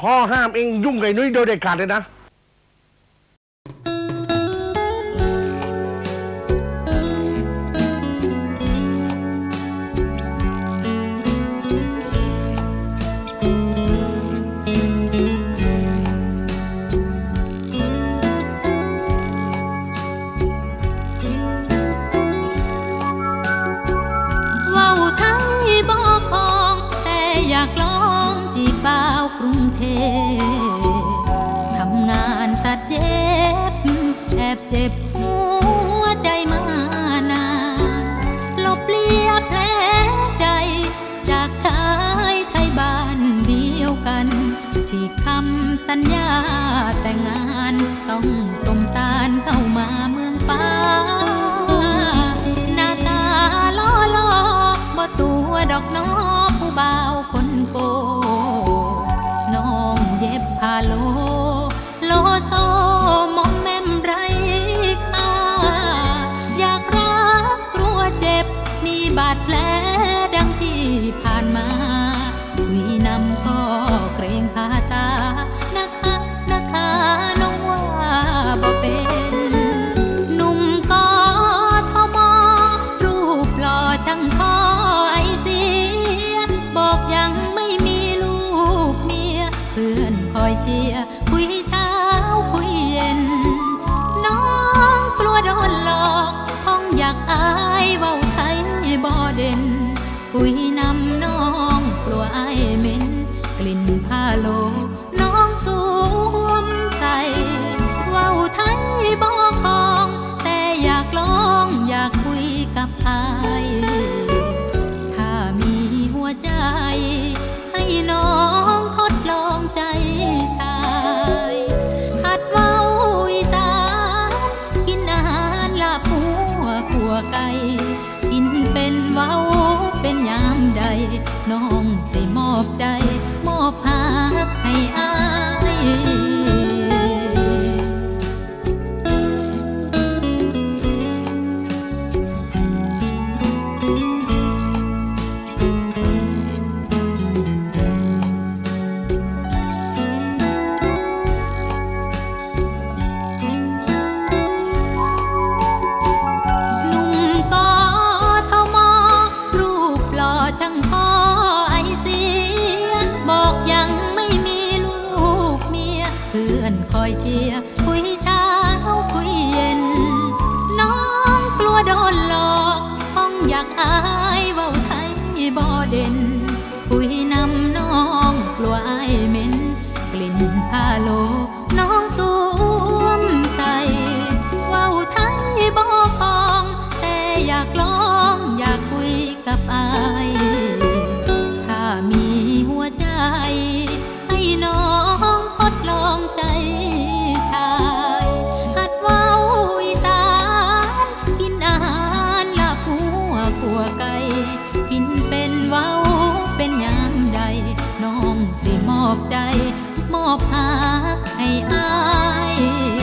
พ่อห้ามเองยุ่งกับนุ้ยโดยเด็ดขาดเลยนะอยากลองจีบบ่าวกรุงเทพทำงานตัดเย็บแอบเจ็บหัวใจมานานลบเลียแผลใจจากชายไทยบ้านเดียวกันฉีกคำสัญญาแต่งงานต้องสมสารเข้ามาเมืองฟ้าหน้าตาล้อล้อบ่ตัวดอกน้อผู้บ่าวคนโกน้องเย็บผ้าโลโลโซมอมแม่มไรค่าอยากรักกลัวเจ็บมีบาดแผลดังที่ผ่านมาวีนำก็เกรงภาษานะคะน้องว่าบ่เป็นหนุ่มกทมรูปหล่อช่างท้อไอเสียบอกยังไม่มีลูกเมียเพื่อนคอยเชียร์คุยเช้าคุยเย็นน้องกลัวโดนหลอกห้องอยากอายเว้าไทยบ่เด่นคุยนำน้องกลัวอายเหม็นกลิ่นผ้าโลน้องสวมใส่เว้าไทยบ่คล่องแต่อยากลองอยากคุยกับอายถ้ามีหัวใจให้น้องทดลองใจชายหัดเว้าอีสานกินอาหารลาบหัวขัวไก่กินเป็นเว้าเป็นยามใดน้องสิมอบใจมอบหักให้อายช่างพ่อไอเสียบอกยังไม่มีลูกเมียเพื่อนคอยเชียร์คุยเช้าคุยเย็นน้องกลัวโดนหลอกห้องอยากอายเว้าไทยบ่เด่นคุยนำน้องกลัวอายเหม็นกลิ่นผ้าโลน้องสวมใส่เว้าไทยบ่คล่องแต่อยากลองอยากคุยกับอายถ้ามีหัวใจให้น้องทดลองใจชายหัดเว้าอีสานกินอาหารลาบหัวขัวไก่กินเป็นเว้าเป็นยามใดน้องสิมอบใจมอบหาให้อาย